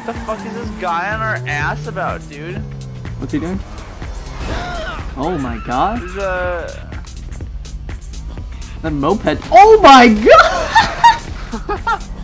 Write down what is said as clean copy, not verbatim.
What the fuck is this guy on our ass about, dude? What's he doing? Oh my god. There's That moped. Oh my god!